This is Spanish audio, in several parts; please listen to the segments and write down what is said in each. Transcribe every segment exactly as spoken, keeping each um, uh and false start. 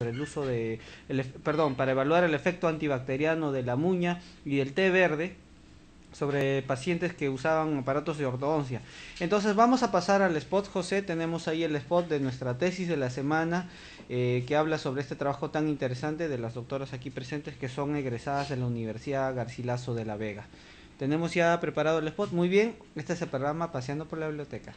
el uso de, el, ef- perdón, para evaluar el efecto antibacteriano de la muña y del té verde sobre pacientes que usaban aparatos de ortodoncia. Entonces vamos a pasar al spot, José. Tenemos ahí el spot de nuestra tesis de la semana eh, que habla sobre este trabajo tan interesante de las doctoras aquí presentes que son egresadas de la Universidad Garcilaso de la Vega. Tenemos ya preparado el spot. Muy bien, este es el programa Paseando por la Biblioteca.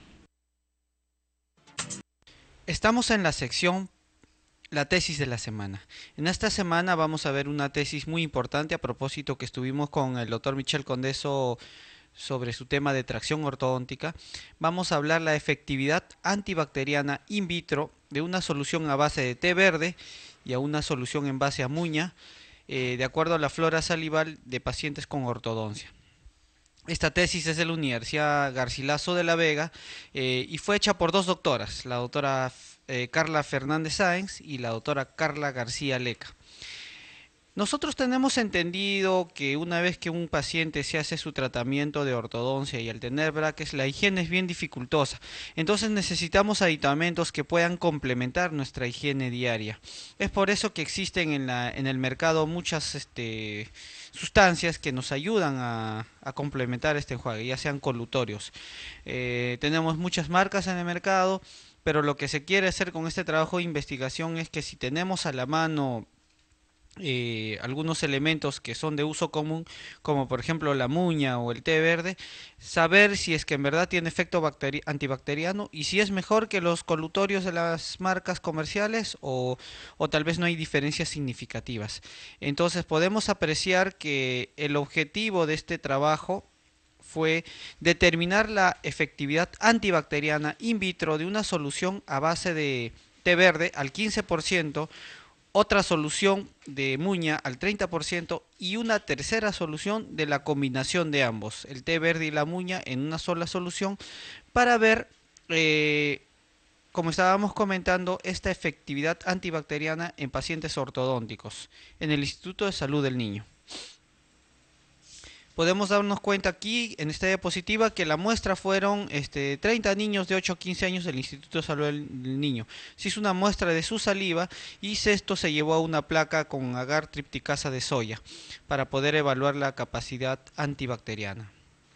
Estamos en la sección la tesis de la semana. En esta semana vamos a ver una tesis muy importante a propósito que estuvimos con el doctor Michel Condeso sobre su tema de tracción ortodóntica. Vamos a hablar la efectividad antibacteriana in vitro de una solución a base de té verde y a una solución en base a muña, eh, de acuerdo a la flora salival de pacientes con ortodoncia. Esta tesis es de la Universidad Garcilaso de la Vega eh, y fue hecha por dos doctoras, la doctora eh, Carla Fernández Sáenz y la doctora Carla García Leca. Nosotros tenemos entendido que una vez que un paciente se hace su tratamiento de ortodoncia y al tener braques, la higiene es bien dificultosa. Entonces necesitamos aditamentos que puedan complementar nuestra higiene diaria. Es por eso que existen en, la, en el mercado muchas este, sustancias que nos ayudan a, a complementar este enjuague, ya sean colutorios. Eh, tenemos muchas marcas en el mercado, pero lo que se quiere hacer con este trabajo de investigación es que si tenemos a la mano eh, algunos elementos que son de uso común, como por ejemplo la muña o el té verde, saber si es que en verdad tiene efecto bacteri antibacteriano y si es mejor que los colutorios de las marcas comerciales o, o tal vez no hay diferencias significativas. Entonces podemos apreciar que el objetivo de este trabajo fue determinar la efectividad antibacteriana in vitro de una solución a base de té verde al quince por ciento, otra solución de muña al treinta por ciento y una tercera solución de la combinación de ambos, el té verde y la muña en una sola solución, para ver, eh, como estábamos comentando, esta efectividad antibacteriana en pacientes ortodónticos en el Instituto de Salud del Niño. Podemos darnos cuenta aquí en esta diapositiva que la muestra fueron este, treinta niños de ocho a quince años del Instituto de Salud del Niño. Se hizo una muestra de su saliva y esto se llevó a una placa con agar tripticasa de soya para poder evaluar la capacidad antibacteriana.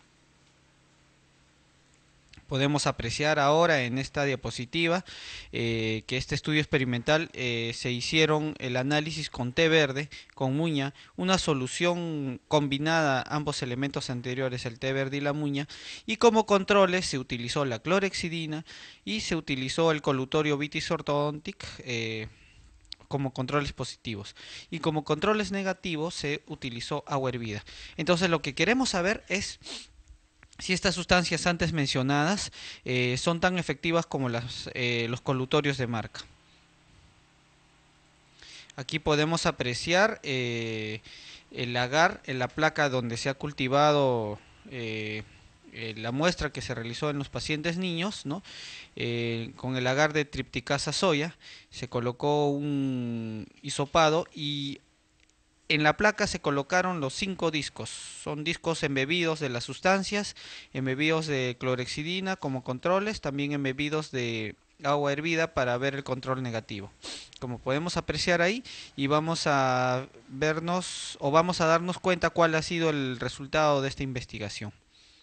Podemos apreciar ahora en esta diapositiva eh, que este estudio experimental eh, se hicieron el análisis con té verde, con muña, una solución combinada ambos elementos anteriores, el té verde y la muña, y como controles se utilizó la clorexidina y se utilizó el colutorio Vitis orthodontic eh, como controles positivos, y como controles negativos se utilizó agua hervida. Entonces lo que queremos saber es si estas sustancias antes mencionadas eh, son tan efectivas como las, eh, los colutorios de marca. Aquí podemos apreciar eh, el agar en la placa donde se ha cultivado eh, eh, la muestra que se realizó en los pacientes niños, ¿no? Eh, con el agar de tripticasa soya se colocó un hisopado y en la placa se colocaron los cinco discos. Son discos embebidos de las sustancias, embebidos de clorexidina como controles, también embebidos de agua hervida para ver el control negativo. Como podemos apreciar ahí, y vamos a vernos o vamos a darnos cuenta cuál ha sido el resultado de esta investigación.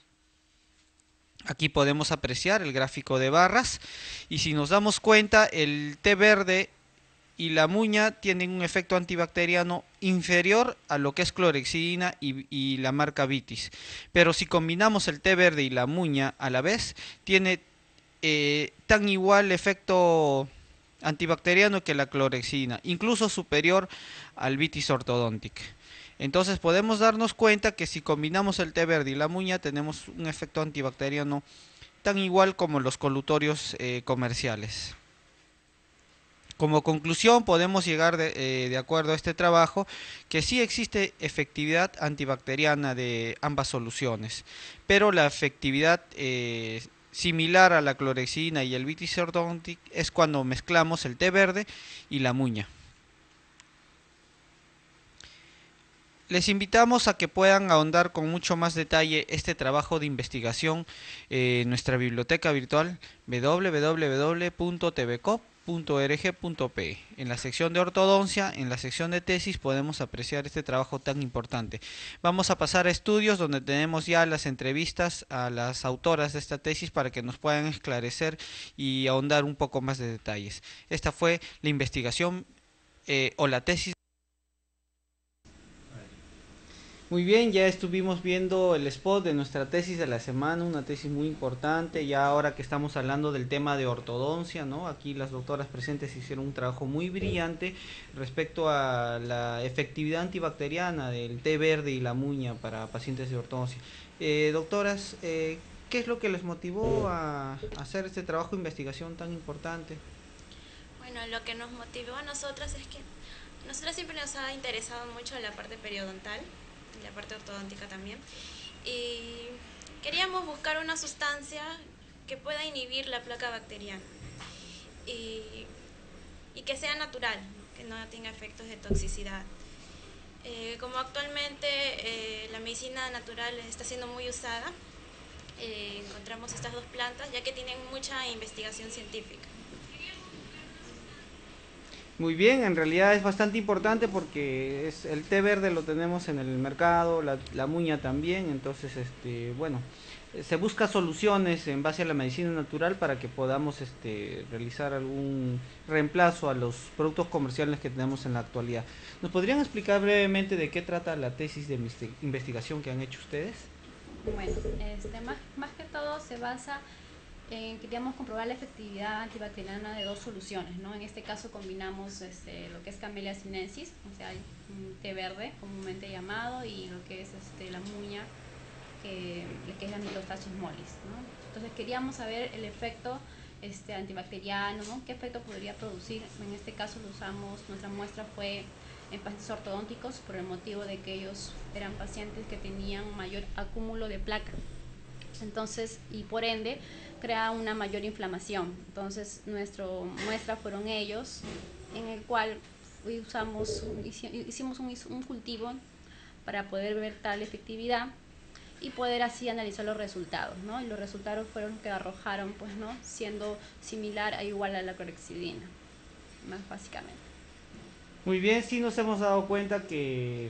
Aquí podemos apreciar el gráfico de barras y si nos damos cuenta el té verde y la muña tienen un efecto antibacteriano inferior a lo que es clorexidina y, y la marca Vitis. Pero si combinamos el té verde y la muña a la vez, tiene eh, tan igual efecto antibacteriano que la clorexidina, incluso superior al Vitis orthodontic. Entonces podemos darnos cuenta que si combinamos el té verde y la muña tenemos un efecto antibacteriano tan igual como los colutorios eh, comerciales. Como conclusión podemos llegar de, eh, de acuerdo a este trabajo que sí existe efectividad antibacteriana de ambas soluciones, pero la efectividad eh, similar a la clorexidina y el Vitis orthodontic es cuando mezclamos el té verde y la muña. Les invitamos a que puedan ahondar con mucho más detalle este trabajo de investigación eh, en nuestra biblioteca virtual w w w punto t v cop punto org punto pe. En la sección de ortodoncia, en la sección de tesis, podemos apreciar este trabajo tan importante. Vamos a pasar a estudios donde tenemos ya las entrevistas a las autoras de esta tesis para que nos puedan esclarecer y ahondar un poco más de detalles. Esta fue la investigación eh, o la tesis. Muy bien, ya estuvimos viendo el spot de nuestra tesis de la semana, una tesis muy importante, ya ahora que estamos hablando del tema de ortodoncia, ¿no? Aquí las doctoras presentes hicieron un trabajo muy brillante respecto a la efectividad antibacteriana del té verde y la muña para pacientes de ortodoncia. Eh, doctoras, eh, ¿qué es lo que les motivó a hacer este trabajo de investigación tan importante? Bueno, lo que nos motivó a nosotras es que a nosotras siempre nos ha interesado mucho la parte periodontal, la parte ortodóntica también, y queríamos buscar una sustancia que pueda inhibir la placa bacteriana y, y que sea natural, que no tenga efectos de toxicidad. Eh, como actualmente eh, la medicina natural está siendo muy usada, eh, encontramos estas dos plantas ya que tienen mucha investigación científica. Muy bien, en realidad es bastante importante porque es, el té verde lo tenemos en el mercado, la, la muña también, entonces, este, bueno, eh, se busca soluciones en base a la medicina natural para que podamos este, realizar algún reemplazo a los productos comerciales que tenemos en la actualidad. ¿Nos podrían explicar brevemente de qué trata la tesis de investigación que han hecho ustedes? Bueno, este, más, más que todo se basa en, queríamos comprobar la efectividad antibacteriana de dos soluciones, ¿no? En este caso combinamos este, lo que es Camellia sinensis, o sea, un té verde comúnmente llamado, y lo que es este, la muña, que, que es la Nitostachys mollis, ¿no? Entonces queríamos saber el efecto este, antibacteriano, ¿no? ¿Qué efecto podría producir? En este caso lo usamos, nuestra muestra fue en pacientes ortodónticos por el motivo de que ellos eran pacientes que tenían mayor acúmulo de placa. Entonces, y por ende, crea una mayor inflamación. Entonces, nuestra muestra fueron ellos, en el cual usamos, hicimos un, un cultivo para poder ver tal efectividad y poder así analizar los resultados, ¿no? Y los resultados fueron los que arrojaron, pues, ¿no? Siendo similar a igual a la clorexidina, más básicamente. Muy bien, sí nos hemos dado cuenta que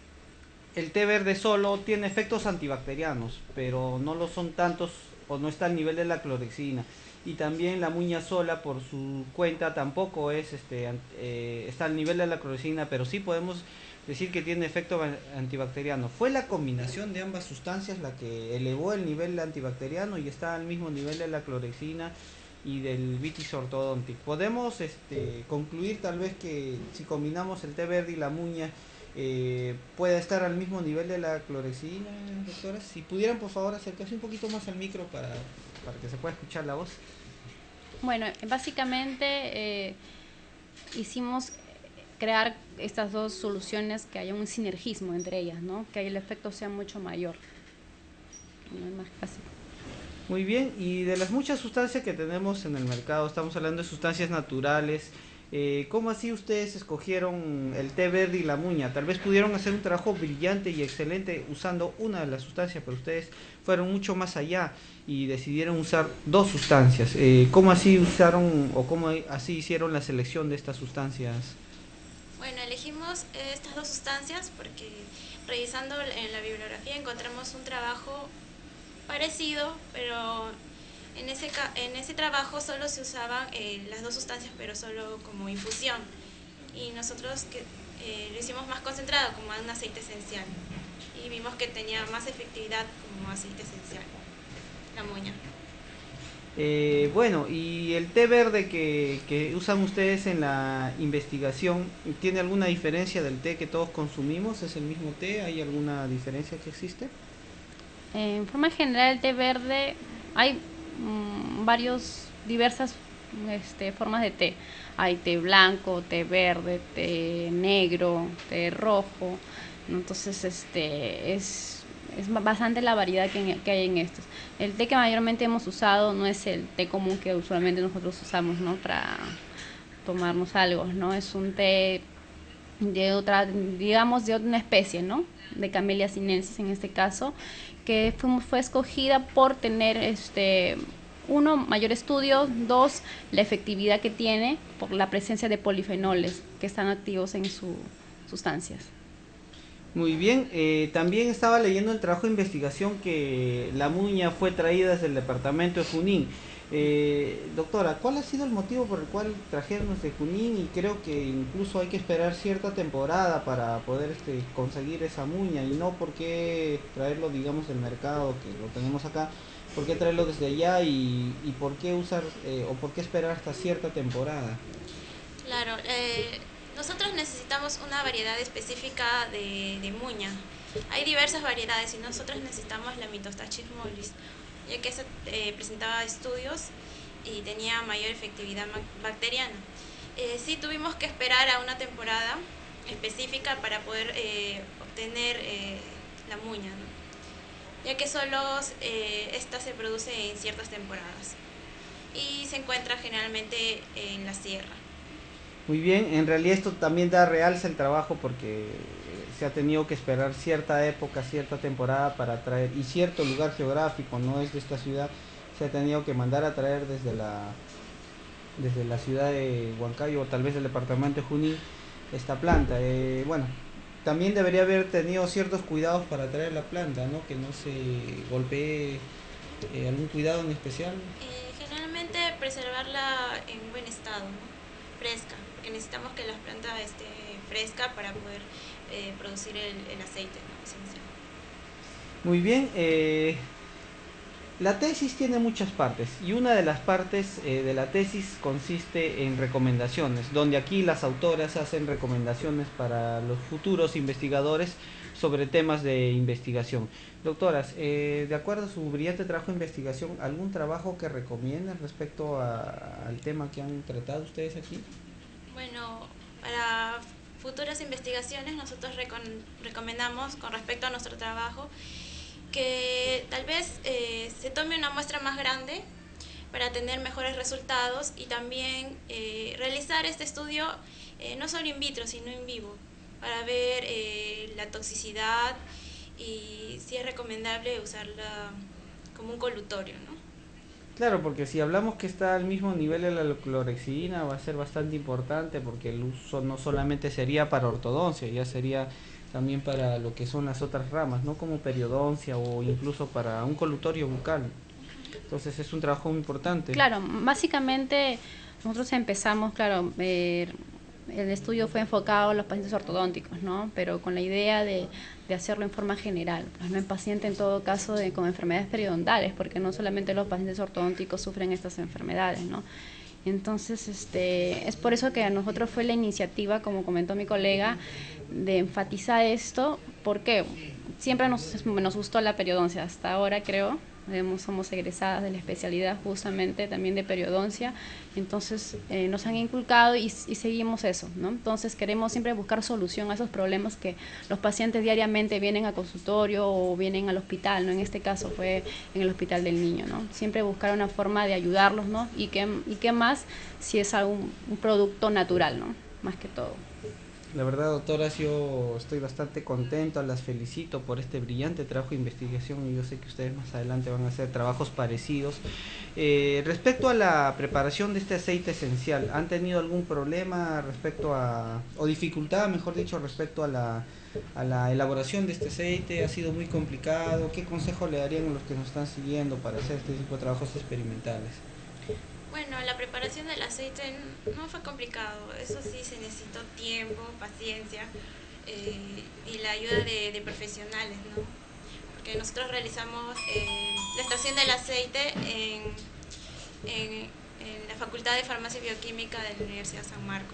el té verde solo tiene efectos antibacterianos, pero no lo son tantos o no está al nivel de la clorexidina. Y también la muña sola por su cuenta tampoco es este eh, está al nivel de la clorexidina, pero sí podemos decir que tiene efecto antibacteriano. Fue la combinación de ambas sustancias la que elevó el nivel antibacteriano y está al mismo nivel de la clorexidina y del vitis ortodontic. Podemos este, concluir tal vez que si combinamos el té verde y la muña eh, pueda estar al mismo nivel de la clorexidina, doctoras. Si pudieran por favor acercarse un poquito más al micro para, para que se pueda escuchar la voz. Bueno, básicamente eh, hicimos crear estas dos soluciones, que haya un sinergismo entre ellas, ¿no? Que el efecto sea mucho mayor. No es más fácil. Muy bien, y de las muchas sustancias que tenemos en el mercado, estamos hablando de sustancias naturales, eh, ¿cómo así ustedes escogieron el té verde y la muña? Tal vez pudieron hacer un trabajo brillante y excelente usando una de las sustancias, pero ustedes fueron mucho más allá y decidieron usar dos sustancias. Eh, ¿Cómo así usaron o cómo así hicieron la selección de estas sustancias? Bueno, elegimos estas dos sustancias porque revisando en la bibliografía encontramos un trabajo parecido, pero en ese, en ese trabajo solo se usaban eh, las dos sustancias, pero solo como infusión. Y nosotros que, eh, lo hicimos más concentrado, como un aceite esencial. Y vimos que tenía más efectividad como aceite esencial, la muña. Eh, bueno, y el té verde que, que usan ustedes en la investigación, ¿tiene alguna diferencia del té que todos consumimos? ¿Es el mismo té? ¿Hay alguna diferencia que existe? En forma general, el té verde, hay mmm, varios, diversas este, formas de té. Hay té blanco, té verde, té negro, té rojo. Entonces, este, es, es bastante la variedad que, que hay en estos. El té que mayormente hemos usado no es el té común que usualmente nosotros usamos, ¿no? Para tomarnos algo, ¿no? Es un té de otra, digamos, de otra especie, ¿no? De Camellia sinensis en este caso, que fue, fue escogida por tener este uno, mayor estudio, dos, la efectividad que tiene por la presencia de polifenoles que están activos en sus sustancias. Muy bien, eh, también estaba leyendo el trabajo de investigación que la muña fue traída desde el departamento de Junín. Eh, doctora, ¿cuál ha sido el motivo por el cual trajeron desde Junín? Y creo que incluso hay que esperar cierta temporada para poder este, conseguir esa muña y no por qué traerlo, digamos, del mercado que lo tenemos acá, por qué traerlo desde allá y, y por qué usar eh, o por qué esperar hasta cierta temporada. Claro, eh, nosotros necesitamos una variedad específica de, de muña. Hay diversas variedades y nosotros necesitamos la Mitostachys mollis, ya que se eh, presentaba estudios y tenía mayor efectividad bacteriana. Eh, sí tuvimos que esperar a una temporada específica para poder eh, obtener eh, la muña, ¿no? Ya que solo eh, esta se produce en ciertas temporadas y se encuentra generalmente en la sierra. Muy bien, en realidad esto también da realza el trabajo porque se ha tenido que esperar cierta época, cierta temporada para traer, y cierto lugar geográfico, no es de esta ciudad, se ha tenido que mandar a traer desde la, desde la ciudad de Huancayo o tal vez del departamento de Junín esta planta. Eh, bueno, también debería haber tenido ciertos cuidados para traer la planta, ¿no? Que no se golpee, eh, algún cuidado en especial. Eh, generalmente preservarla en buen estado, ¿no? Fresca, porque necesitamos que la planta esté fresca para poder eh, producir el, el aceite, ¿no? Esencial. Muy bien, eh, la tesis tiene muchas partes y una de las partes eh, de la tesis consiste en recomendaciones, donde aquí las autoras hacen recomendaciones para los futuros investigadores sobre temas de investigación. Doctoras, eh, de acuerdo a su brillante trabajo de investigación, ¿algún trabajo que recomienden respecto a- al tema que han tratado ustedes aquí? Bueno, para futuras investigaciones nosotros recon recomendamos con respecto a nuestro trabajo que tal vez eh, se tome una muestra más grande para tener mejores resultados y también eh, realizar este estudio eh, no solo in vitro sino in vivo para ver eh, la toxicidad y si es recomendable usarla como un colutorio, ¿no? Claro, porque si hablamos que está al mismo nivel de la clorexidina va a ser bastante importante porque el uso no solamente sería para ortodoncia, ya sería también para lo que son las otras ramas, no como periodoncia o incluso para un colutorio bucal. Entonces es un trabajo muy importante. Claro, básicamente nosotros empezamos, claro, eh, el estudio fue enfocado a los pacientes ortodónticos, ¿no? Pero con la idea de, de hacerlo en forma general, pues no en paciente en todo caso de, con enfermedades periodontales, porque no solamente los pacientes ortodónticos sufren estas enfermedades, ¿no? Entonces, este, es por eso que a nosotros fue la iniciativa, como comentó mi colega, de enfatizar esto, porque siempre nos, nos gustó la periodoncia, hasta ahora creo, somos egresadas de la especialidad justamente también de periodoncia, entonces eh, nos han inculcado y, y seguimos eso, ¿no? Entonces queremos siempre buscar solución a esos problemas que los pacientes diariamente vienen a consultorio o vienen al hospital, ¿no? En este caso fue en el hospital del niño, ¿no? Siempre buscar una forma de ayudarlos, ¿no? Y qué, y qué más si es algún, un producto natural, ¿no? Más que todo. La verdad, doctoras, yo estoy bastante contento, las felicito por este brillante trabajo de investigación y yo sé que ustedes más adelante van a hacer trabajos parecidos. Eh, respecto a la preparación de este aceite esencial, ¿han tenido algún problema respecto a, o dificultad, mejor dicho, respecto a la, a la elaboración de este aceite? ¿Ha sido muy complicado? ¿Qué consejo le darían a los que nos están siguiendo para hacer este tipo de trabajos experimentales? Bueno, la preparación del aceite no fue complicado, eso sí se necesitó tiempo, paciencia eh, y la ayuda de, de profesionales, ¿no? Porque nosotros realizamos eh, la extracción del aceite en, en, en la Facultad de Farmacia y Bioquímica de la Universidad San Marcos.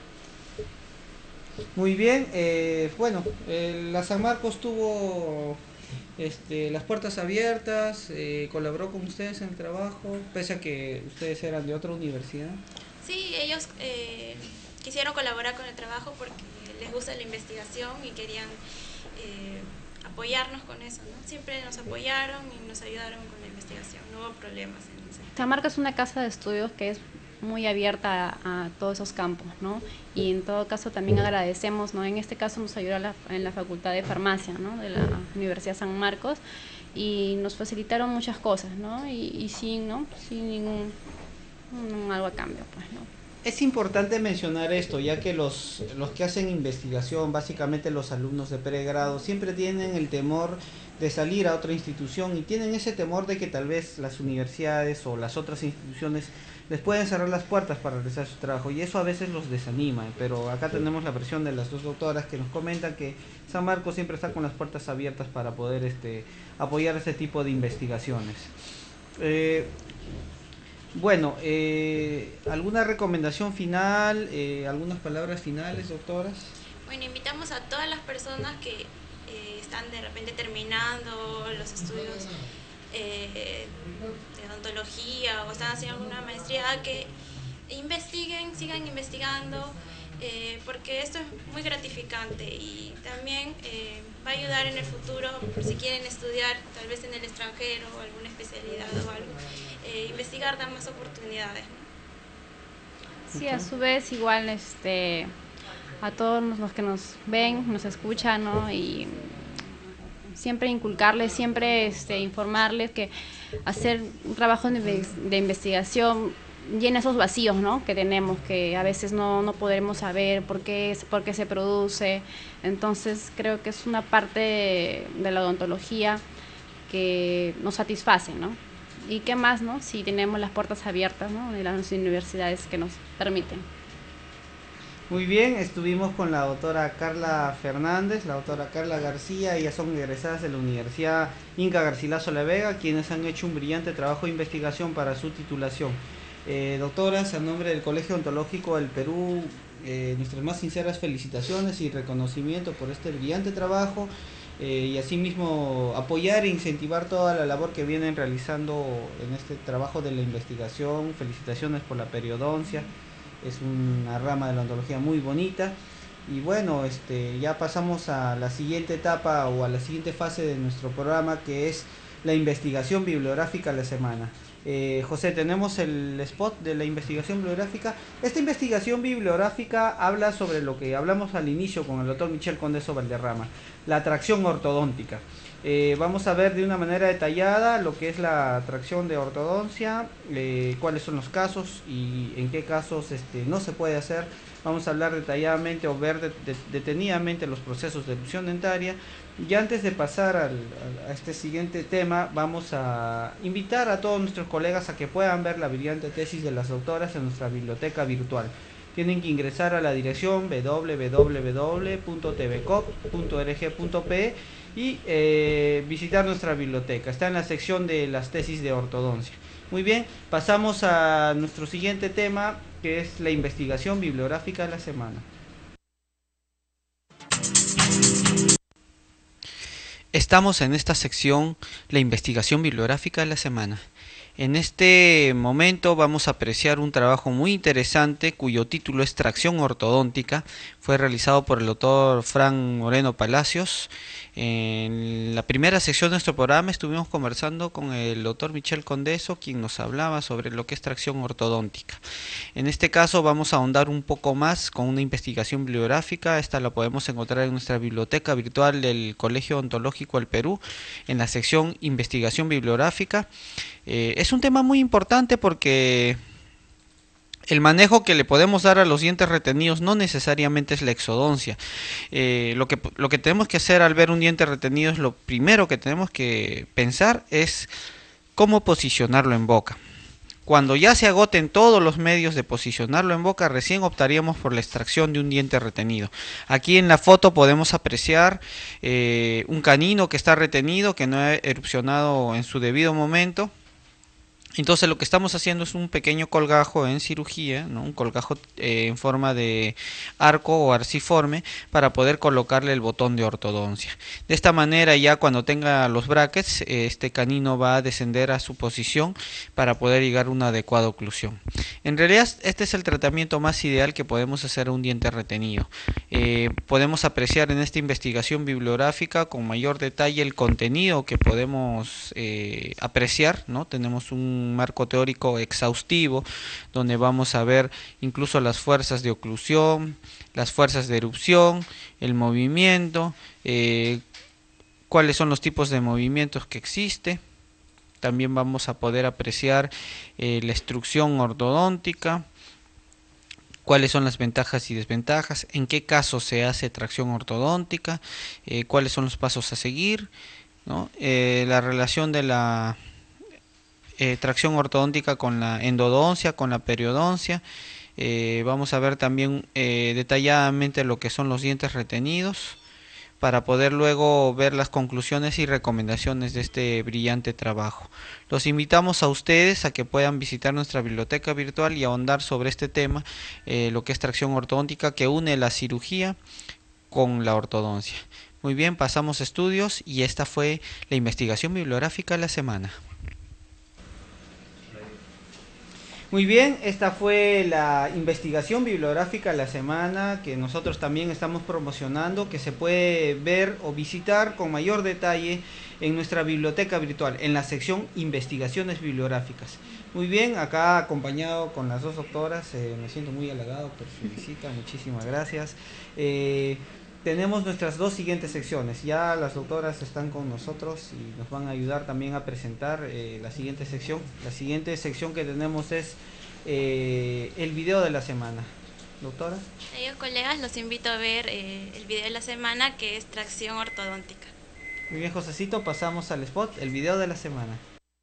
Muy bien, eh, bueno, eh, la San Marcos tuvo este, las puertas abiertas, eh, colaboró con ustedes en el trabajo, pese a que ustedes eran de otra universidad. Sí, ellos eh, quisieron colaborar con el trabajo porque les gusta la investigación y querían eh, apoyarnos con eso, ¿no? Siempre nos apoyaron y nos ayudaron con la investigación, no hubo problemas en ese. San Marcos es una casa de estudios que es muy abierta a, a todos esos campos, ¿no? Y en todo caso también agradecemos, ¿no? En este caso nos ayudó la, en la Facultad de Farmacia, ¿no? De la Universidad San Marcos, y nos facilitaron muchas cosas, ¿no? Y, y sin, ¿no? Sin ningún un, algo a cambio, pues, ¿no? Es importante mencionar esto, ya que los, los que hacen investigación, básicamente los alumnos de pregrado, siempre tienen el temor de salir a otra institución y tienen ese temor de que tal vez las universidades o las otras instituciones les pueden cerrar las puertas para realizar su trabajo, y eso a veces los desanima. Pero acá tenemos la versión de las dos doctoras que nos comentan que San Marcos siempre está con las puertas abiertas para poder este, apoyar este tipo de investigaciones. Eh, Bueno, eh, ¿alguna recomendación final, eh, algunas palabras finales, doctoras? Bueno, invitamos a todas las personas que eh, están de repente terminando los estudios eh, de odontología o están haciendo alguna maestría a que investiguen, sigan investigando, eh, porque esto es muy gratificante y también eh, va a ayudar en el futuro, por si quieren estudiar tal vez en el extranjero o alguna especialidad o algo, eh, investigar da más oportunidades, ¿no? Sí, a su vez igual este a todos los que nos ven, nos escuchan, ¿no? Y siempre inculcarles, siempre este, informarles que hacer un trabajo de, de investigación llena esos vacíos, ¿no? Que tenemos, que a veces no, no podremos saber por qué, por qué se produce. Entonces creo que es una parte de, de la odontología que nos satisface, ¿no? Y qué más, ¿no? Si tenemos las puertas abiertas, ¿no? De las universidades que nos permiten. Muy bien, estuvimos con la doctora Carla Fernández, la doctora Carla García. Ellas son egresadas de la Universidad Inca Garcilaso La Vega, quienes han hecho un brillante trabajo de investigación para su titulación. Eh, doctoras, a nombre del Colegio Odontológico del Perú, eh, nuestras más sinceras felicitaciones y reconocimiento por este brillante trabajo, eh, y asimismo apoyar e incentivar toda la labor que vienen realizando en este trabajo de la investigación. Felicitaciones por la periodoncia, es una rama de la odontología muy bonita. Y bueno, este, ya pasamos a la siguiente etapa o a la siguiente fase de nuestro programa, que es la investigación bibliográfica de la semana. Eh, José, tenemos el spot de la investigación bibliográfica. Esta investigación bibliográfica habla sobre lo que hablamos al inicio con el doctor Michel Condeso Valderrama, la atracción ortodóntica. Eh, vamos a ver de una manera detallada lo que es la atracción de ortodoncia, eh, cuáles son los casos y en qué casos este, no se puede hacer. Vamos a hablar detalladamente o ver de, de, detenidamente los procesos de elusión dentaria. Y antes de pasar al, a este siguiente tema, vamos a invitar a todos nuestros colegas a que puedan ver la brillante tesis de las doctoras en nuestra biblioteca virtual. Tienen que ingresar a la dirección w w w punto t v cop punto org punto p y eh, visitar nuestra biblioteca. Está en la sección de las tesis de ortodoncia. Muy bien, pasamos a nuestro siguiente tema, que es la investigación bibliográfica de la semana. Estamos en esta sección, la investigación bibliográfica de la semana. En este momento vamos a apreciar un trabajo muy interesante cuyo título es Tracción ortodóntica. Fue realizado por el doctor Frank Moreno Palacios. En la primera sección de nuestro programa estuvimos conversando con el doctor Michel Condeso, quien nos hablaba sobre lo que es tracción ortodóntica. En este caso vamos a ahondar un poco más con una investigación bibliográfica. Esta la podemos encontrar en nuestra biblioteca virtual del Colegio Odontológico del Perú, en la sección Investigación Bibliográfica. Eh, es un tema muy importante porque el manejo que le podemos dar a los dientes retenidos no necesariamente es la exodoncia. Eh, lo que, lo que tenemos que hacer al ver un diente retenido es lo primero que tenemos que pensar es cómo posicionarlo en boca. Cuando ya se agoten todos los medios de posicionarlo en boca, recién optaríamos por la extracción de un diente retenido. Aquí en la foto podemos apreciar eh, un canino que está retenido, que no ha erupcionado en su debido momento. Entonces lo que estamos haciendo es un pequeño colgajo en cirugía, ¿no? Un colgajo eh, en forma de arco o arciforme para poder colocarle el botón de ortodoncia. De esta manera ya cuando tenga los brackets, eh, este canino va a descender a su posición para poder llegar a una adecuada oclusión. En realidad este es el tratamiento más ideal que podemos hacer a un diente retenido. Eh, podemos apreciar en esta investigación bibliográfica con mayor detalle el contenido que podemos eh, apreciar, ¿no? Tenemos un un marco teórico exhaustivo, donde vamos a ver incluso las fuerzas de oclusión, las fuerzas de erupción, el movimiento, eh, cuáles son los tipos de movimientos que existe. También vamos a poder apreciar eh, la extrusión ortodóntica, cuáles son las ventajas y desventajas, en qué caso se hace tracción ortodóntica, eh, cuáles son los pasos a seguir, ¿no? Eh, la relación de la eh, tracción ortodóntica con la endodoncia, con la periodoncia. Eh, vamos a ver también eh, detalladamente lo que son los dientes retenidos, para poder luego ver las conclusiones y recomendaciones de este brillante trabajo. Los invitamos a ustedes a que puedan visitar nuestra biblioteca virtual y ahondar sobre este tema, eh, lo que es tracción ortodóntica, que une la cirugía con la ortodoncia. Muy bien, pasamos a estudios y esta fue la investigación bibliográfica de la semana. Muy bien, esta fue la investigación bibliográfica de la semana que nosotros también estamos promocionando, que se puede ver o visitar con mayor detalle en nuestra biblioteca virtual, en la sección Investigaciones Bibliográficas. Muy bien, acá acompañado con las dos doctoras, eh, me siento muy halagado por su visita, muchísimas gracias. Eh, tenemos nuestras dos siguientes secciones, ya las doctoras están con nosotros y nos van a ayudar también a presentar eh, la siguiente sección. La siguiente sección que tenemos es eh, el video de la semana. Doctora. Ellos, colegas, los invito a ver eh, el video de la semana, que es tracción ortodóntica. Muy bien, Josecito, pasamos al spot, el video de la semana.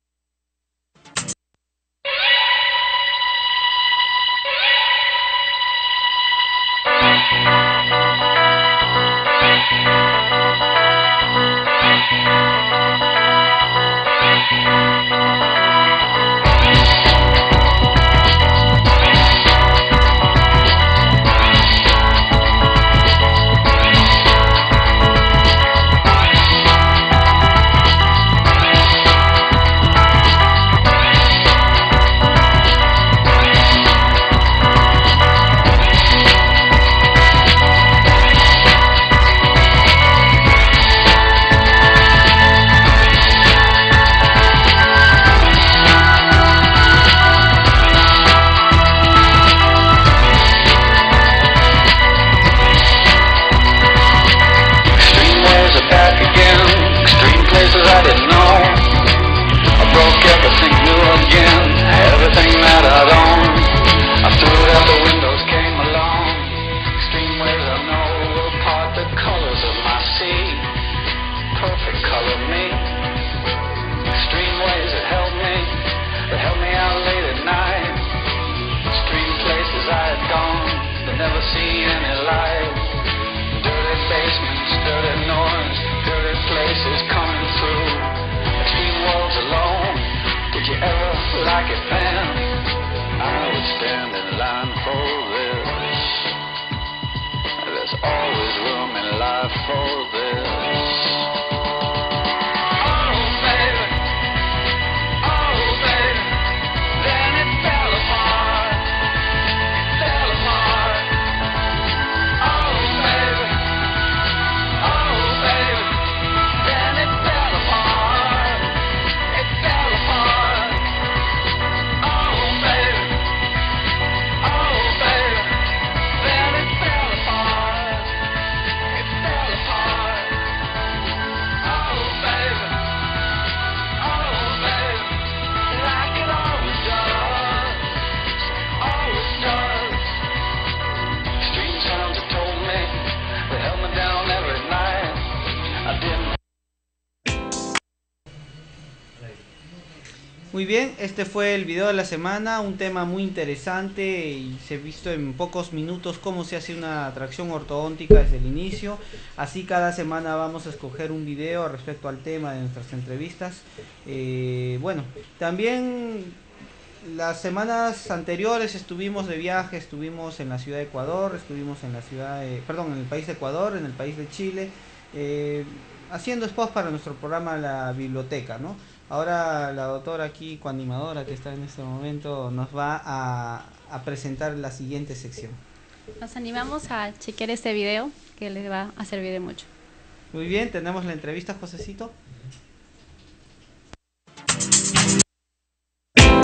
Muy bien, este fue el video de la semana, un tema muy interesante y se ha visto en pocos minutos cómo se hace una tracción ortodóntica desde el inicio. Así cada semana vamos a escoger un video respecto al tema de nuestras entrevistas. Eh, bueno, también las semanas anteriores estuvimos de viaje, estuvimos en la ciudad de Ecuador, estuvimos en la ciudad de, perdón, en el país de Ecuador, en el país de Chile, eh, haciendo spots para nuestro programa La Biblioteca, ¿no? Ahora la doctora aquí, coanimadora que está en este momento, nos va a, a presentar la siguiente sección. Nos animamos a chequear este video que les va a servir de mucho. Muy bien, tenemos la entrevista, Josecito.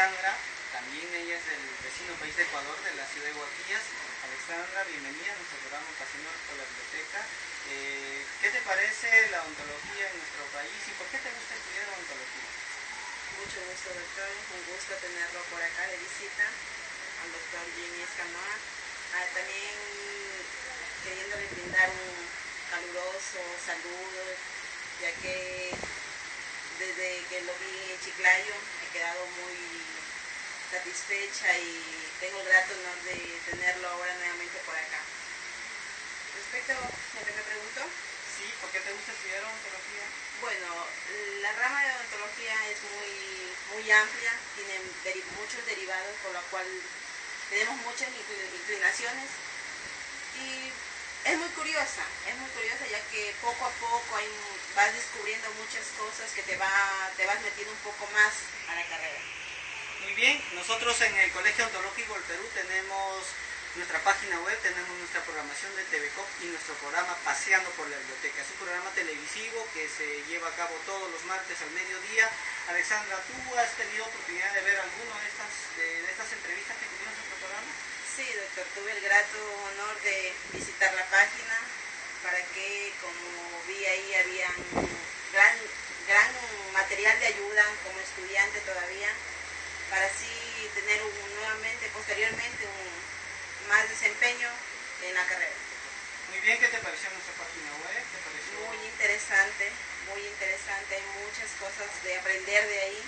Alexandra, también ella es del vecino país de Ecuador, de la ciudad de Guaquillas. Alexandra, bienvenida a nuestro programa Paseando por la Biblioteca. Eh, ¿Qué te parece la odontología en nuestro país y por qué te gusta estudiar odontología? Mucho gusto, doctor. Un gusto tenerlo por acá de visita al doctor Jimmy Escanoa. Ah, también queriéndole brindar un caluroso saludo, ya que desde que lo vi en Chiclayo he quedado muy satisfecha y tengo el grato honor de tenerlo ahora nuevamente por acá. Respecto a lo que me preguntó, Sí, ¿por qué te gusta estudiar odontología? bueno, la rama de odontología es muy, muy amplia, tiene deri- muchos derivados, por lo cual tenemos muchas incl- inclinaciones y es muy curiosa, es muy curiosa ya que poco a poco hay, vas descubriendo muchas cosas que te, va, te vas metiendo un poco más a la carrera. Muy bien, nosotros en el Colegio Odontológico del Perú tenemos nuestra página web, tenemos nuestra programación de T V C O P y nuestro programa Paseando por la Biblioteca. Es un programa televisivo que se lleva a cabo todos los martes al mediodía. Alexandra, ¿tú has tenido oportunidad de ver alguna de estas, de, de estas entrevistas que tuvimos en nuestro programa? Sí, doctor, tuve el grato honor de visitar la página para que, como vi ahí, había un gran, gran material de ayuda como estudiante todavía, para así tener un, nuevamente, posteriormente, un más desempeño en la carrera. Muy bien, ¿qué te pareció nuestra página web? ¿Te pareció? Muy interesante, muy interesante, hay muchas cosas de aprender de ahí.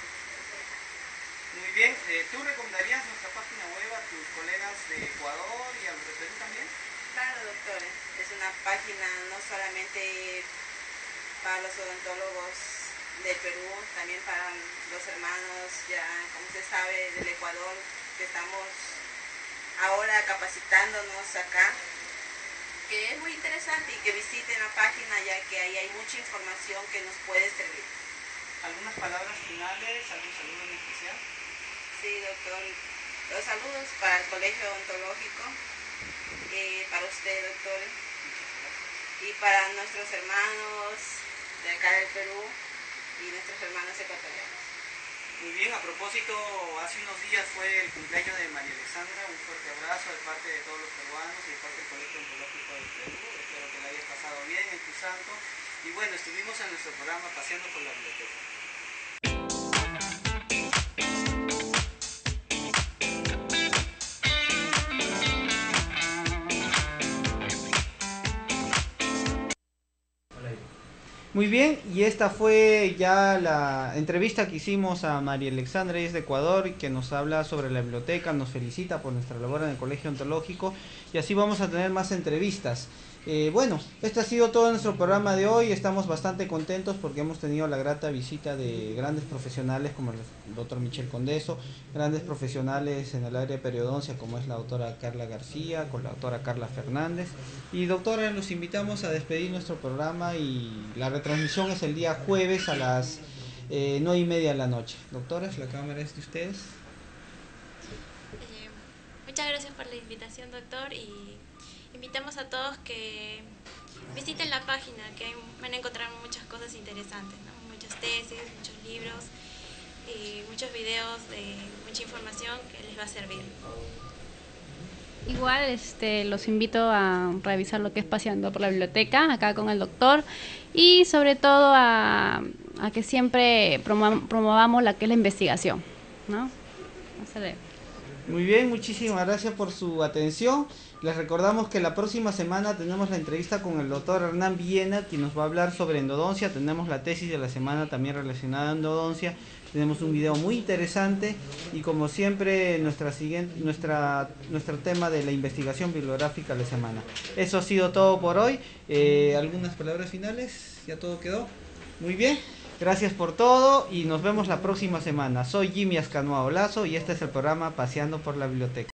Muy bien, eh, ¿tú recomendarías nuestra página web a tus colegas de Ecuador y a los de Perú también? Claro, doctor, es una página no solamente para los odontólogos del Perú, también para los hermanos, ya como usted sabe, del Ecuador, que estamos ahora capacitándonos acá, que es muy interesante y que visiten la página ya que ahí hay mucha información que nos puede servir. ¿Algunas palabras finales? ¿Algún saludo en especial? Sí, doctor, los saludos para el Colegio Odontológico, eh, para usted, doctor, y para nuestros hermanos de acá del Perú y nuestros hermanos ecuatorianos. Muy bien, a propósito, hace unos días fue el cumpleaños de María Alexandra, un fuerte abrazo de parte de todos los peruanos y de parte del Colegio Ontológico del Perú, espero que la hayas pasado bien en tu santo, y bueno, estuvimos en nuestro programa Paseando por la Biblioteca. Muy bien, y esta fue ya la entrevista que hicimos a María Alexandra, ella es de Ecuador, y que nos habla sobre la biblioteca, nos felicita por nuestra labor en el Colegio Ontológico, y así vamos a tener más entrevistas. Eh, bueno, este ha sido todo nuestro programa de hoy, estamos bastante contentos porque hemos tenido la grata visita de grandes profesionales como el doctor Michel Condeso, grandes profesionales en el área de periodoncia como es la doctora Carla García, con la doctora Carla Fernández. Y doctora, los invitamos a despedir nuestro programa y la retransmisión es el día jueves a las eh, nueve y media de la noche. Doctoras, la cámara es de ustedes. Eh, muchas gracias por la invitación, doctor, y invitamos a todos que visiten la página, que hay- van a encontrar muchas cosas interesantes, ¿no? Muchas tesis, muchos libros y muchos videos de mucha información que les va a servir. Igual este, los invito a revisar lo que es Paseando por la Biblioteca, acá con el doctor, y sobre todo a, a que siempre promo- promovamos la que es la investigación, ¿no? Excelente. Muy bien, muchísimas gracias por su atención. Les recordamos que la próxima semana tenemos la entrevista con el doctor Hernán Villena, quien nos va a hablar sobre endodoncia. Tenemos la tesis de la semana también relacionada a endodoncia. Tenemos un video muy interesante y como siempre nuestra siguiente, nuestra, nuestro tema de la investigación bibliográfica de la semana. Eso ha sido todo por hoy. Eh, ¿Algunas palabras finales? ¿Ya todo quedó? Muy bien. Gracias por todo y nos vemos la próxima semana. Soy Jimmy Ascanoa Olazo y este es el programa Paseando por la Biblioteca.